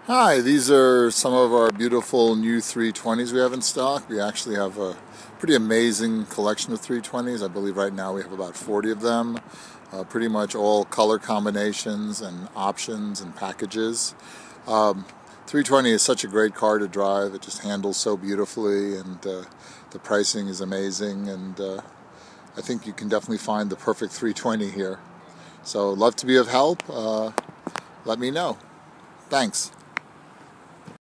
Hi, these are some of our beautiful new 320s we have in stock. We actually have a pretty amazing collection of 320s. I believe right now we have about 40 of them. Pretty much all color combinations and options and packages. 320 is such a great car to drive. It just handles so beautifully, and the pricing is amazing, and I think you can definitely find the perfect 320 here. So love to be of help. Let me know. Thanks.